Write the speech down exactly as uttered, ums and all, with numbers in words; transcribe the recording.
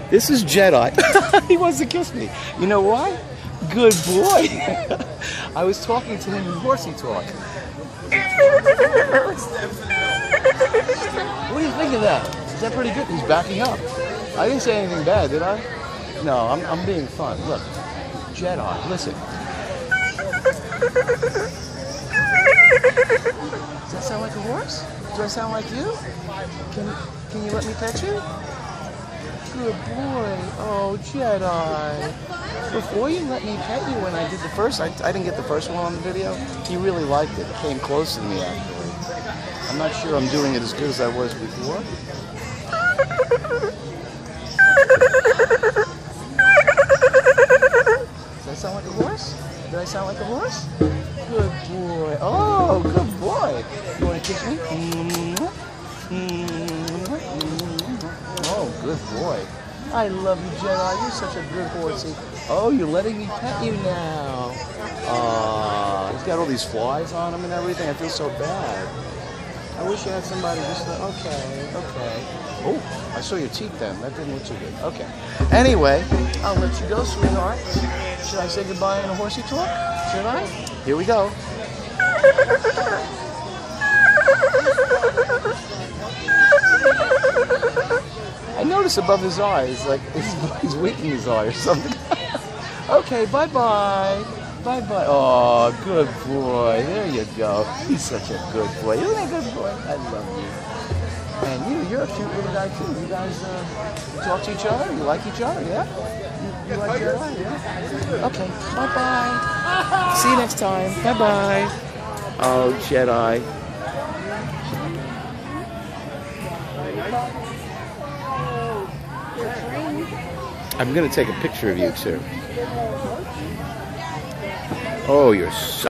This is Jedi. He wants to kiss me. You know why? Good boy. I was talking to him in horsey talk. What do you think of that? Is that pretty good? He's backing up. I didn't say anything bad, did I? No, I'm, I'm being fun. Look, Jedi, listen. Does that sound like a horse? Do I sound like you? Can, can you let me pet you? Good boy. Oh, Jedi. Before you let me pet you when I did the first, I, I didn't get the first one on the video. He really liked it. It came close to me, actually. I'm not sure I'm doing it as good as I was before. Does that sound like a horse? Did I sound like a horse? Good boy. Oh, good boy. You want to kiss me? Oh, good boy. I love you, Jedi. You're such a good horsey. Oh, you're letting me pet you now. Aw, he's got all these flies on him and everything. I feel so bad. I wish you had somebody just to, okay, okay. Oh, I saw your teeth then. That didn't look too good. Okay. Anyway, I'll let you go, sweetheart. Should I say goodbye in a horsey talk? Should I? Here we go. I notice above his eyes, like he's, he's winking his eye or something. Okay, bye-bye. Bye-bye. Oh, good boy. There you go. He's such a good boy. Isn't he a good boy? I love you. And you, you're a cute little guy too. You guys uh, talk to each other? You like each other, yeah? You, you like Jedi, yeah? Okay, bye-bye. See you next time. Bye-bye. Oh, Jedi. I'm going to take a picture of you too. Oh, you're so